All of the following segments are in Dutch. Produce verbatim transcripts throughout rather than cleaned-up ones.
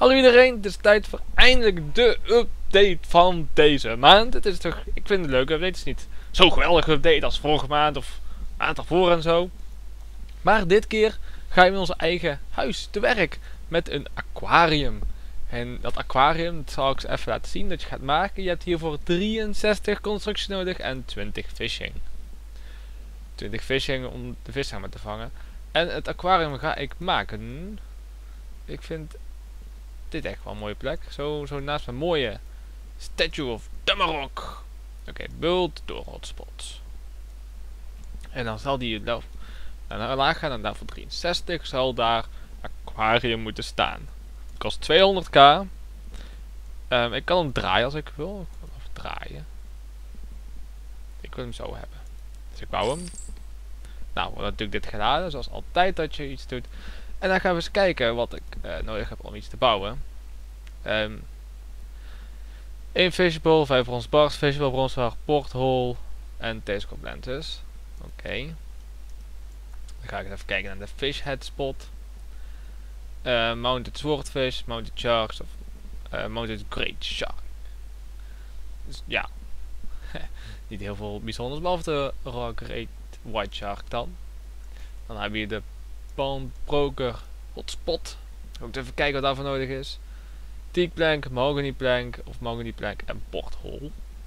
Hallo iedereen, het is tijd voor eindelijk de update van deze maand. Het is toch, ik vind het een leuke update. Het is niet zo'n geweldige update als vorige maand of maand ervoor en zo. Maar dit keer gaan we in ons eigen huis te werk met een aquarium. En dat aquarium, dat zal ik eens even laten zien dat je gaat maken. Je hebt hiervoor drieënzestig constructie nodig en twintig fishing. twintig fishing om de vis samen te vangen. En het aquarium ga ik maken. Ik vind dit echt wel een mooie plek. Zo, zo naast mijn mooie Statue of Damarok. Oké, okay, build door hotspot. En dan zal die naar een laag gaan en daarvoor drieënzestig zal daar aquarium moeten staan. Het kost tweehonderd k. Um, ik kan hem draaien als ik wil. Of draaien. Ik wil hem zo hebben. Dus ik bouw hem. Nou, wordt natuurlijk dit geladen, zoals altijd dat je iets doet. En dan gaan we eens kijken wat ik uh, nodig heb om iets te bouwen. Um, één fishbowl, vijf brons bars, fishbowl, bronswaar, porthole en telescope lenses. Oké. Okay. Dan ga ik even kijken naar de fish head spot. Uh, mounted swordfish, mounted sharks of uh, mounted great shark. Dus ja, niet heel veel bijzonders, behalve de raw great white shark dan. Dan hebben we hier de Pawnbroker hotspot. Ook even kijken wat daarvoor nodig is. Teak plank, mahogany plank of mahogany plank en porthole.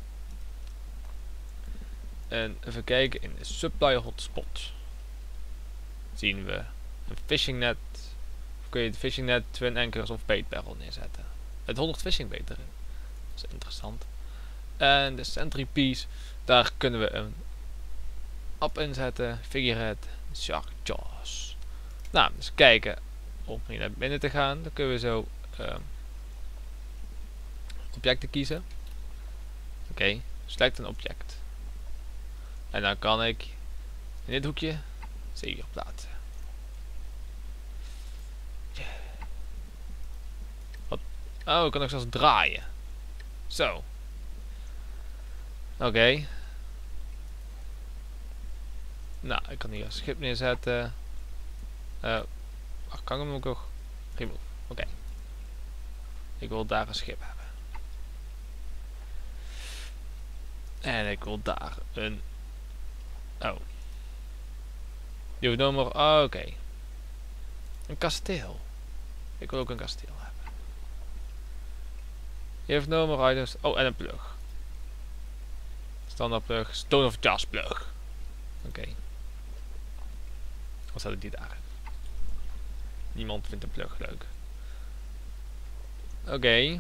En even kijken in de supply hotspot. Zien we een fishing net. Of kun je het fishing net, twin anchors of bait barrel neerzetten. Met honderd fishing bait erin. Dat is interessant. En de sentry piece. Daar kunnen we een app inzetten. Figurehead. Shark jaws. Nou, dus kijken om hier naar binnen te gaan. Dan kunnen we zo uh, objecten kiezen. Oké, okay, select een object. En dan kan ik in dit hoekje zeewier plaatsen. Yeah. Wat? Oh, ik kan ook zelfs draaien. Zo. Oké. Okay. Nou, ik kan hier een schip neerzetten. Uh, ach, kan ik hem ook nog? Remove. Oké. Okay. Ik wil daar een schip hebben. En ik wil daar een... Oh. Je hoeft nog maar... Oh, oké. Okay. Een kasteel. Ik wil ook een kasteel hebben. Je heeft no more items. Oh, en een plug. Standaard plug. Stone of Jas plug. Oké. Okay. Wat zet ik die daar? Niemand vindt een plug leuk. Oké. Okay.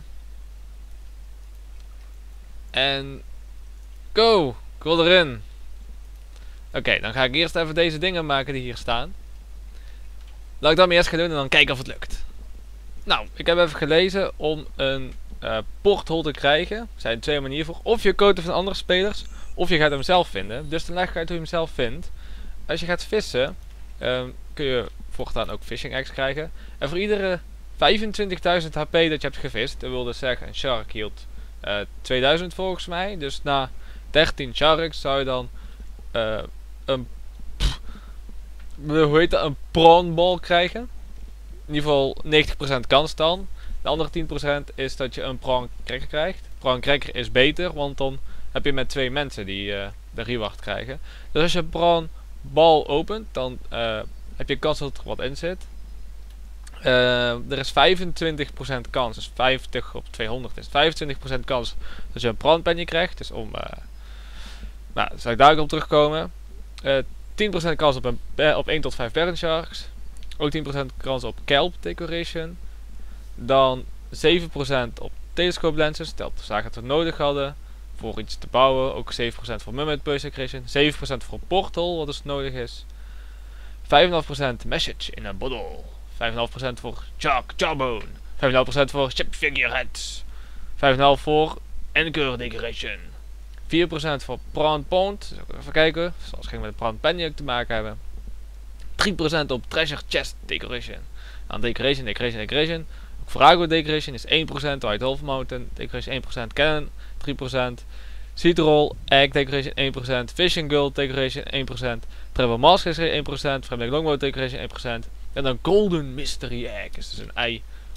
En... Go! Ik wil erin. Oké, okay, dan ga ik eerst even deze dingen maken die hier staan. Laat ik dat maar eerst gaan doen en dan kijken of het lukt. Nou, ik heb even gelezen om een uh, porthole te krijgen. Er zijn twee manieren voor. Of je koopt van andere spelers, of je gaat hem zelf vinden. Dus dan leg ik uit hoe je hem zelf vindt. Als je gaat vissen, um, kun je voortaan ook fishing eggs krijgen. En voor iedere vijfentwintigduizend H P dat je hebt gevist, dat wil dus zeggen, een shark hield uh, tweeduizend volgens mij. Dus na dertien sharks zou je dan uh, een, pff, hoe heet dat, een prawn ball krijgen. In ieder geval negentig procent kans dan. De andere tien procent is dat je een prawn cracker krijgt. Prawn cracker is beter, want dan heb je met twee mensen die uh, de reward krijgen. Dus als je een prawn ball opent, dan uh, heb je kans dat er wat in zit. Uh, er is vijfentwintig procent kans, dus vijftig op tweehonderd is vijfentwintig procent kans dat je een prawn penny krijgt. Dus om, uh, nou, zal ik daar ook op terugkomen. Uh, tien procent kans op, een, uh, op één tot vijf parent sharks. Ook tien procent kans op kelp decoration. Dan zeven procent op telescope lenses, stel de zaken dat we nodig hadden voor iets te bouwen. Ook zeven procent voor mermaid base decoration. zeven procent voor een porthole, wat dus nodig is. vijf komma vijf procent message in een bottle. vijf komma vijf procent voor shark jawbone. vijf komma vijf procent voor ship figureheads. vijf komma vijf procent voor anchor decoration. vier procent voor prawn pond. Dus even kijken. Zoals ging met de prawn penny ook te maken hebben. drie procent op treasure chest decoration. Dan decoration, decoration, decoration. Ook Frago decoration is één procent. White Wolf Mountain decoration één procent. Cannon drie procent. Seed roll, egg decoration één procent. Fishing gold decoration één procent. Travel mask decoration één procent. Fremdelijk longboat decoration één procent. En dan golden mystery egg. Is dus een ei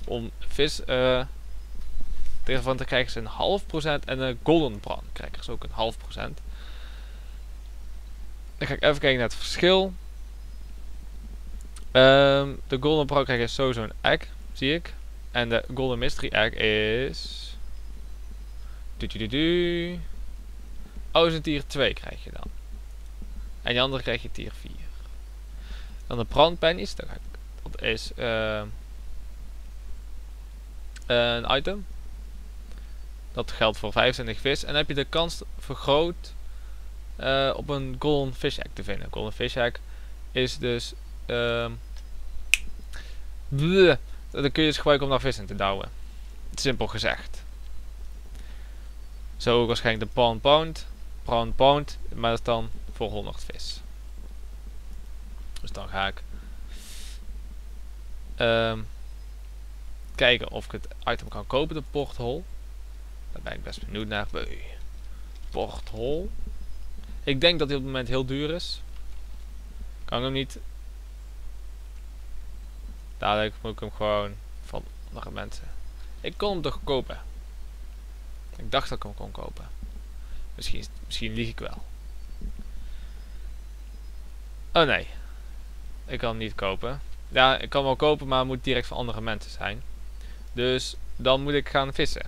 om vis uh, ervan te krijgen ze een half procent. En een golden prawn krijgen ze ook een half procent. Dan ga ik even kijken naar het verschil. Um, de golden prawn krijg je sowieso een egg, zie ik. En de golden mystery egg is... Du -du -du -du. Oh, is een tier twee krijg je dan. En die andere krijg je tier vier. Dan de prawn pennies, dat, dat is uh, een item. Dat geldt voor vijfentwintig vis. En dan heb je de kans vergroot uh, op een golden fish egg te vinden. Golden fish egg is dus... Uh, bleh, dat kun je dus gebruiken om naar vis in te douwen. Simpel gezegd. Zo ook waarschijnlijk de prawn pound. Prawn pound, maar dat is dan voor honderd vis. Dus dan ga ik um, kijken of ik het item kan kopen, de porthole. Daar ben ik best benieuwd naar. Porthole. Ik denk dat hij op het moment heel duur is. Kan ik hem niet. Dadelijk moet ik hem gewoon van andere mensen. Ik kon hem toch kopen. Ik dacht dat ik hem kon kopen. Misschien, misschien lieg ik wel. Oh nee. Ik kan hem niet kopen. Ja, ik kan hem wel kopen, maar het moet direct van andere mensen zijn. Dus dan moet ik gaan vissen.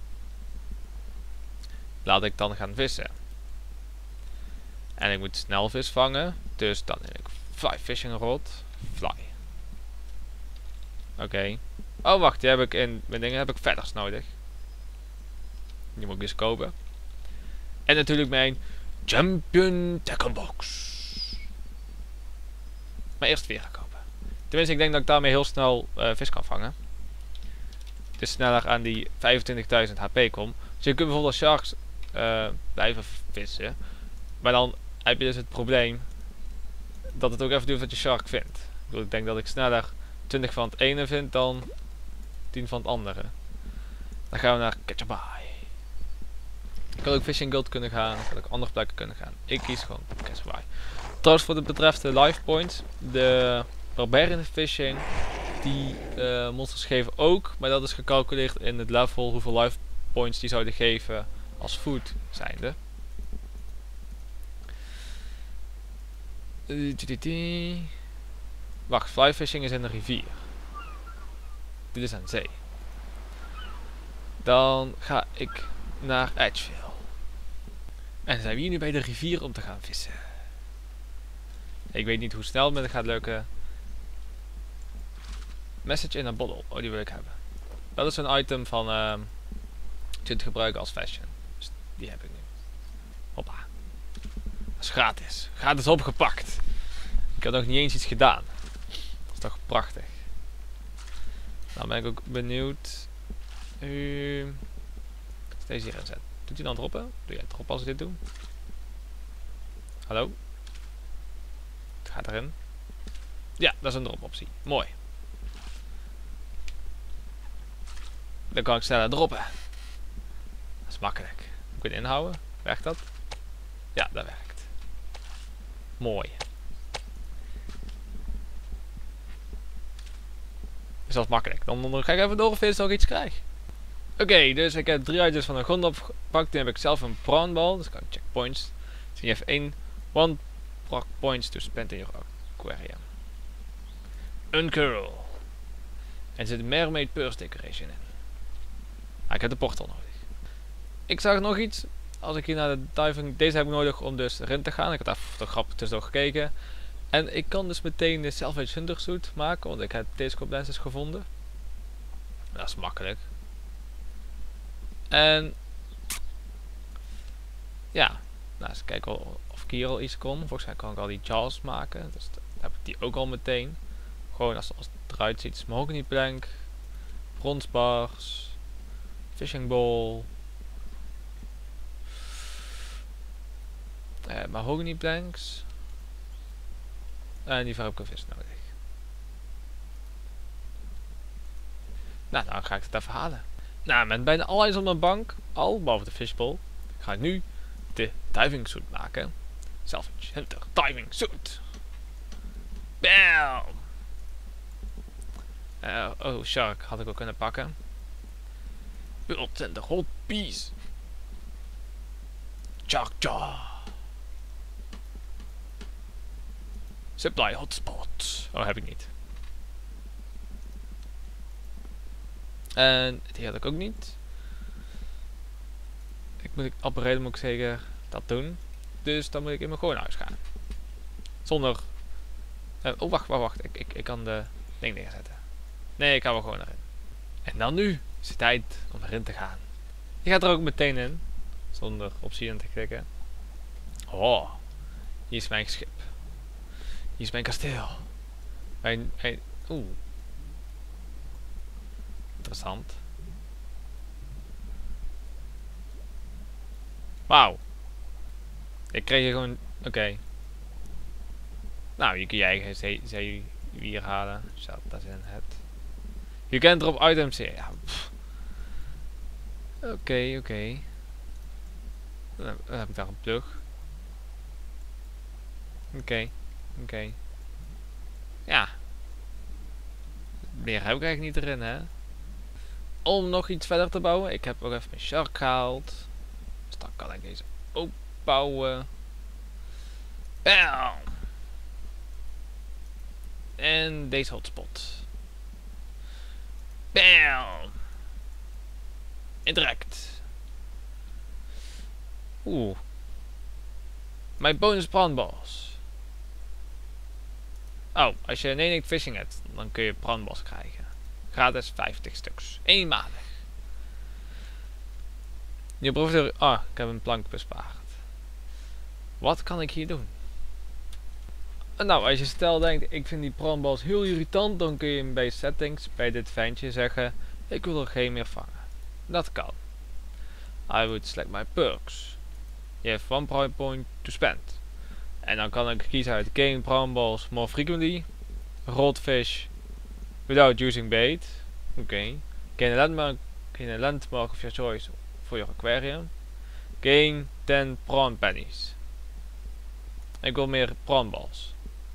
Laat ik dan gaan vissen. En ik moet snel vis vangen. Dus dan neem ik fly fishing rod. Fly. Oké. Okay. Oh wacht, die heb ik in mijn dingen heb ik feathers nodig. Die moet ik dus kopen. En natuurlijk mijn Champion Tackle Box. Maar eerst weer gaan kopen. Tenminste, ik denk dat ik daarmee heel snel uh, vis kan vangen. Dus sneller aan die vijfentwintigduizend H P kom. Dus je kunt bijvoorbeeld sharks uh, blijven vissen. Maar dan heb je dus het probleem dat het ook even duurt wat je shark vindt. Ik bedoel, ik denk dat ik sneller twintig van het ene vind dan tien van het andere. Dan gaan we naar Catch a Bye. Ik had ook Fishing Guild kunnen gaan. Ik had ook andere plekken kunnen gaan. Ik kies gewoon Catch a Bye. Trouwens, voor de betreft de life points. De Barbarian Fishing. Die uh, monsters geven ook. Maar dat is gecalculeerd in het level. Hoeveel life points die zouden geven als food zijnde. Uh, Wacht, fly fishing is in de rivier. Dit is aan zee. Dan ga ik naar Edgeville. En dan zijn we hier nu bij de rivier om te gaan vissen. Ik weet niet hoe snel het met het gaat lukken. Message in a bottle. Oh, die wil ik hebben. Dat is een item van uh, kunt gebruiken als fashion. Dus die heb ik nu. Hoppa. Dat is gratis. Gratis opgepakt. Ik had nog niet eens iets gedaan. Dat is toch prachtig. Nou ben ik ook benieuwd. Uh, als deze hier inzet. Doet hij dan droppen? Doe jij droppen als ik dit doe? Hallo? Het gaat erin. Ja, dat is een drop optie. Mooi. Dan kan ik sneller droppen. Dat is makkelijk. Moet ik het inhouden? Werkt dat? Ja, dat werkt. Mooi. Is dat makkelijk. Dan, dan ga ik even doorvissen of ik iets krijg. Oké, okay, dus ik heb drie items van de grond opgepakt. Nu heb ik zelf een prawnbal. Dus kan ik checkpoints. Dus je hebt één. One points to spend in your aquarium. Uncurl. En er zit een mermaid purse decoration in. Ah, ik heb de portal nodig. Ik zag nog iets. Als ik hier naar de diving... Deze heb ik nodig om dus erin te gaan. Ik had even de grap tussendoor gekeken. En ik kan dus meteen de Salvage Hunter suit maken. Want ik heb telescope lenses gevonden. Dat is makkelijk. En... Ja. Nou, eens kijken of ik hier al iets kon. Volgens mij kan ik al die jaws maken. Dus dan heb ik die ook al meteen. Gewoon als, als het eruit ziet. Mahogany plank. Bronze bars. Fishing bowl. Uh, mahogany planks. En die heb ik een vis nodig. Nou, dan ga ik het even halen. Nou, met bijna alles op mijn bank. Al, behalve de fishbowl. Ga ik nu de diving suit maken. Salvage Hunter diving suit. Bam! Uh, oh, shark had ik ook kunnen pakken. Build and the hot piece. Shark jaw. Supply hotspot. Oh, heb ik niet. En die had ik ook niet. Ik moet op een reden moet ik zeker dat doen. Dus dan moet ik in mijn gewone huis gaan. Zonder... Uh, oh, wacht, wacht, wacht. Ik, ik, ik kan de ding neerzetten. Nee, ik ga wel gewoon erin. En dan nu is het tijd om erin te gaan. Je gaat er ook meteen in. Zonder optie in te klikken. Oh, hier is mijn schip. Hier is mijn kasteel. Mijn... mijn Oeh. Interessant. Wauw. Ik kreeg hier gewoon... Oké. Okay. Nou, je kun je eigen zeewier halen. Zat dat in het. Je kent erop items. Ja. Oké, okay, oké. Okay. Dan, dan heb ik daar een plug. Oké, okay, oké. Okay. Ja. Meer heb ik eigenlijk niet erin, hè. Om nog iets verder te bouwen. Ik heb ook even mijn shark gehaald. Dus dan kan ik deze ook bouwen. Bam! En deze hotspot. Bam! Interact. Oeh. Mijn bonus brandballs. Oh, als je een Nenic Fishing hebt, dan kun je brandballs krijgen. Gratis vijftig stuks. Eenmalig. Je proeft ah, ik heb een plank bespaard. Wat kan ik hier doen? Nou, als je stel denkt, ik vind die brandballs heel irritant, dan kun je bij settings, bij dit ventje zeggen, ik wil er geen meer vangen. Dat kan. I would select my perks. You have one prime point to spend. En dan kan ik kiezen uit gain brandballs more frequently, rod fish without using bait. Oké. Okay. Gain a landmark, gain a landmark of your choice for your aquarium. Gain ten prawn pennies. Ik wil meer brandballs.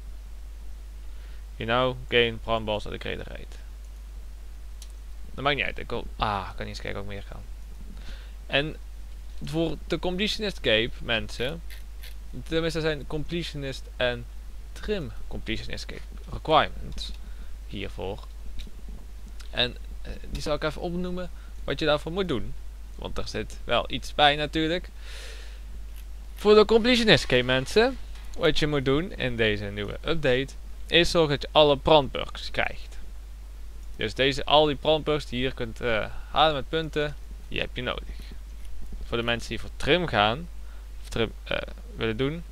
You know, gain brandballs at the greater rate. Dat maakt niet uit. Ik wil... Ah, ik kan niet eens kijken of ik meer kan. En voor de completionist cape, mensen. Tenminste, zijn completionist en trim completionist cape requirements. Hiervoor. En uh, die zal ik even opnoemen wat je daarvoor moet doen. Want er zit wel iets bij natuurlijk. Voor de completionist cape, mensen. Wat je moet doen in deze nieuwe update. Is zorgen dat je alle brandburgs krijgt. Dus deze, al die brandburgs die je hier kunt uh, halen met punten. Die heb je nodig. Voor de mensen die voor trim gaan. Of trim uh, willen doen.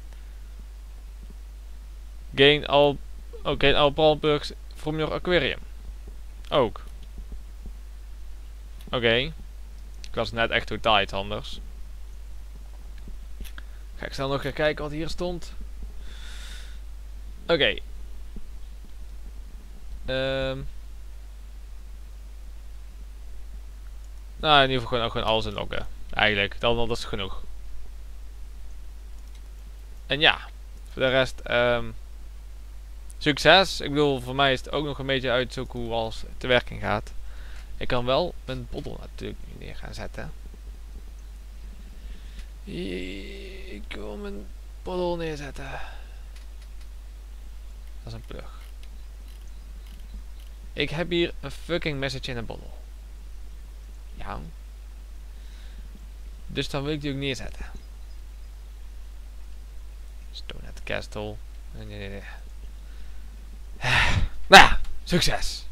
Gain all, oh, gain all brandburgs from your aquarium. Ook. Oké. Okay. Ik was net echt totaal iets anders. Ga ik snel nog gaan kijken wat hier stond. Oké. Okay. Um. Nou, in ieder geval gewoon, ook gewoon alles inloggen. Eigenlijk, dan dat is genoeg. En ja, voor de rest, um, succes. Ik bedoel, voor mij is het ook nog een beetje uitzoeken hoe alles te werking gaat. Ik kan wel mijn bottle natuurlijk nu neer gaan zetten. Ik wil mijn bottle neerzetten. Dat is een plug. Ik heb hier een fucking message in een bottle. Ja. Dus dan wil ik die ook neerzetten. Stone at the castle. Nee, nee, nee. Nou ja, succes!